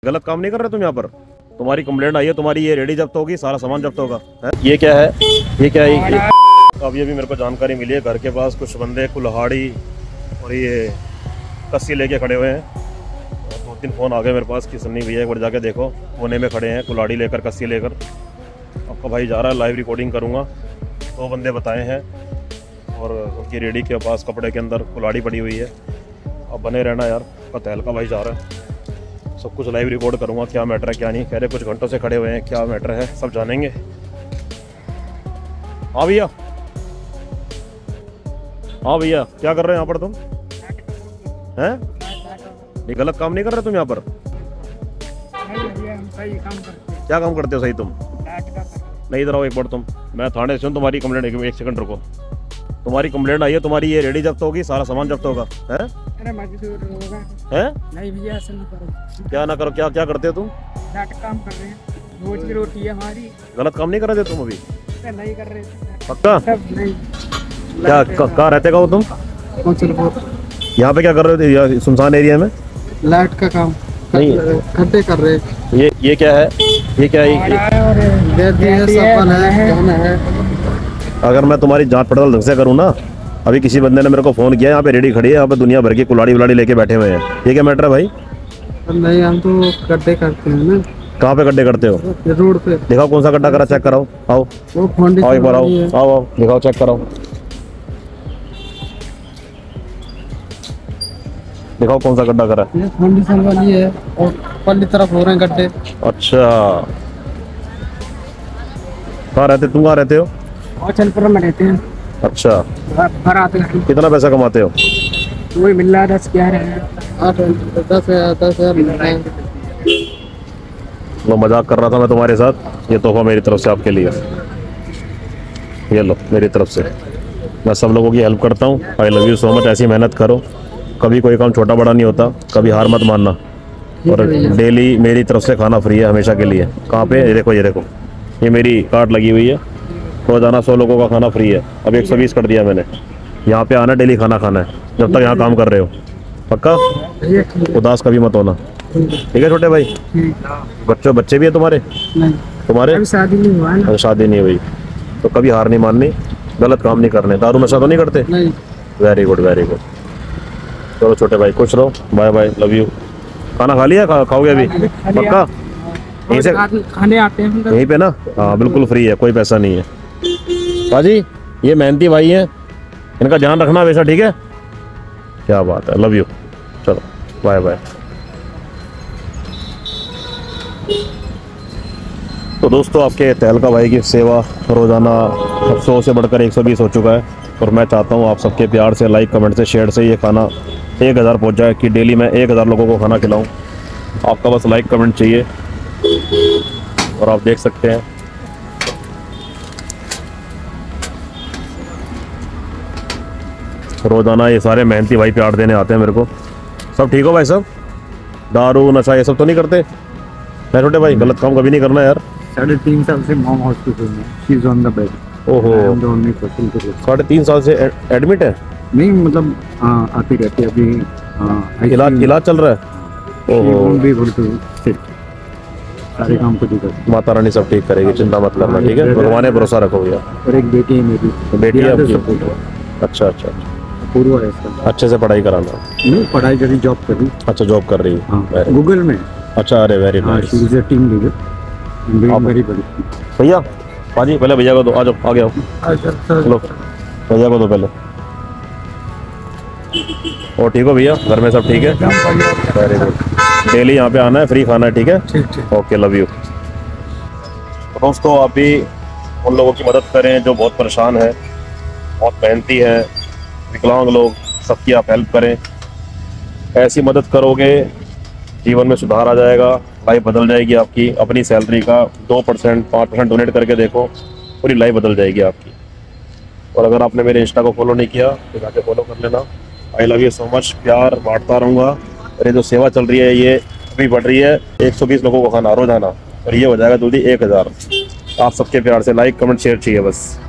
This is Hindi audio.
गलत काम नहीं कर रहे तुम यहाँ पर? तुम्हारी कंप्लेंट आई है, तुम्हारी ये रेडी जब्त होगी, सारा सामान जब्त होगा है? ये क्या है, ये क्या है? अब ये भी मेरे को जानकारी मिली है, घर के पास कुछ बंदे कुल्हाड़ी और ये कस्सी लेके खड़े हुए हैं। 2-3 फ़ोन आ गए मेरे पास कि सन्नी भैया एक बार जाके देखो, कोने में खड़े हैं कुल्हाड़ी लेकर, कस्सी लेकर। आपका भाई जा रहा है, लाइव रिकॉर्डिंग करूँगा। 2 बंदे बताए हैं और उनकी रेडी के पास कपड़े के अंदर कुल्हाड़ी पड़ी हुई है। अब बने रहना यार, आपका तहलका भाई जा रहा है, सब कुछ लाइव रिकॉर्ड करूँगा, क्या मैटर है क्या नहीं। कह रहे कुछ घंटों से खड़े हुए हैं, क्या मैटर है सब जानेंगे। हाँ भैया, हाँ भैया, क्या कर रहे हैं यहाँ पर तुम? हैं? ये गलत काम नहीं कर रहे तुम यहाँ पर? क्या काम करते हो सही तुम? नहीं, इधर आओ एक बार तुम। मैं थाने से हूँ, तुम्हारी कंप्लेंट, एक सेकंड रुको। तुम्हारी कंप्लेंट आई है, तुम्हारी ये रेडी जब्त होगी, सारा सामान जब्त होगा है? हैं? नहीं भैया ऐसा ना करो। क्या ना करो? क्या क्या करते हो तुम? काम कर रहे हैं, रोज की रोटी है हमारी। गलत काम नहीं कर रहे थे तुम अभी? नहीं कर रहे थे। पक्का? नहीं। क्या कहाँ रहते हो तुम? यहाँ पे क्या कर रहे थे सुनसान एरिया में? लाइट का काम नहीं, खड्डे कर रहे। ये क्या है, ये क्या है? अगर मैं तुम्हारी जांच पड़ताल ढंग से करूँ ना, अभी किसी बंदे ने मेरे को फ़ोन किया, यहाँ पे रेडी खड़ी है, यहाँ पे दुनिया भर की कुल्हाड़ी वुलाड़ी लेके बैठे हुए हैं। ये क्या मैटर है भाई? नहीं, हम तो गड्ढे करते हैं ना। कहाँ पे गड्ढे करते हो? रोड पे। दिखाओ कौन सा गड्ढा करा, चेक कराओ। आओ आओ एक बार, आओ आओ आओ, दिखाओ चेक कराओ, दिखाओ कौन सा गड्ढा करा। ये फाउंडेशन वाली है और पल्ली तरफ हो रहे हैं गड्ढे। अच्छा, कहाँ रहते तुम? कहाँ रहते हो? चलपुर में रहते हैं। अच्छा, कितना पैसा कमाते हो? वही मिल रहा है 10,000 मिल रहा है। लो, मजाक कर रहा था मैं तुम्हारे साथ। ये तोहफा मेरी तरफ से आपके लिए, ये लो मेरी तरफ से। मैं सब लोगों की हेल्प करता हूँ। I love you so much. ऐसी मेहनत करो, कभी कोई काम छोटा बड़ा नहीं होता, कभी हार मत मानना। और डेली मेरी तरफ से खाना फ्री है हमेशा के लिए। कहाँ पे? ये देखो, ये देखो, ये मेरी कार्ड लगी हुई है। रोजाना 100 लोगों का खाना फ्री है। अब 120 कर दिया मैंने। यहाँ पे आना, डेली खाना खाना है जब तक यहाँ काम कर रहे हो। पक्का? उदास कभी मत होना, ठीक है छोटे भाई? बच्चे भी है तुम्हारे? नहीं। तुम्हारे शादी नहीं हुआ है? शादी नहीं हुई तो कभी हार नहीं माननी, गलत काम नहीं करने। दारू नशा तो नहीं करते? नहीं। Very good, very good. चलो छोटे भाई, खुश रहो, बाय बाय, लव यू। खाना खा लिया? खाओगे अभी? पक्का? यहीं से खाने आते हैं यहीं पे ना? हाँ बिल्कुल फ्री है, कोई पैसा नहीं है। बाजी, ये मेहनती भाई हैं, इनका ध्यान रखना वैसा, ठीक है? क्या बात है, लव यू। चलो बाय बाय। तो दोस्तों, आपके तहलका भाई की सेवा रोज़ाना 100 से बढ़कर 120 हो चुका है। और मैं चाहता हूँ आप सबके प्यार से, लाइक, कमेंट से, शेयर से ये खाना 1000 पहुँच जाए, कि डेली मैं 1000 लोगों को खाना खिलाऊँ। आपका बस लाइक कमेंट चाहिए। और आप देख सकते हैं रोज़ाना ये सारे मेहनती भाई प्यार देने आते हैं मेरे को। सब ठीक हो भाई साहब? दारू नशा ये सब तो नहीं करते? मैं छोटे भाई, गलत काम कभी नहीं करना यार। 3.5 साल से मॉम हॉस्पिटल में, she is on the bed. ओहो, 3.5 साल से एडमिट है? नहीं मतलब आती रहती है अभी। इलाज चल रहा है? ओहो, सारे काम को ठीक माता रानी सब ठीक करेगी, चिंता मत करना, ठीक है? भगवान पे भरोसा रखो भैया। और एक बेटी है मेरी। बेटी है आपकी? अच्छा अच्छा, पूर्व है इसका। अच्छे से पढ़ाई कराना? नहीं, पढ़ाई करी, जॉब करी। अच्छा, जॉब कर रही है गूगल में। अच्छा, अरे very nice. She is a team leader, very बड़ी। भैया, पाजी पहले भैया को दो, आ जाओ, आगे आओ। चलो भैया को दो पहले। और ठीक हो भैया? घर में सब ठीक है? Very good. डेली यहाँ पे आना है, फ्री खाना है, ठीक है? ठीक। Okay, love you. दोस्तों, आप भी उन लोगों की मदद करें जो बहुत परेशान है, बहुत मेहनती है, विकलांग लोग, सबकी आप हेल्प करें। ऐसी मदद करोगे जीवन में सुधार आ जाएगा, लाइफ बदल जाएगी आपकी। अपनी सैलरी का 2%, 5% डोनेट करके देखो, पूरी लाइफ बदल जाएगी आपकी। और अगर आपने मेरे इंस्टा को फॉलो नहीं किया तो जाके फॉलो कर लेना। I love you so much. प्यार बांटता रहूँगा। और ये जो सेवा चल रही है ये अभी बढ़ रही है, 120 लोगों को खाना रोजाना, और ये हो जाएगा जल्दी 1000। आप सबके प्यार से लाइक कमेंट शेयर चाहिए बस।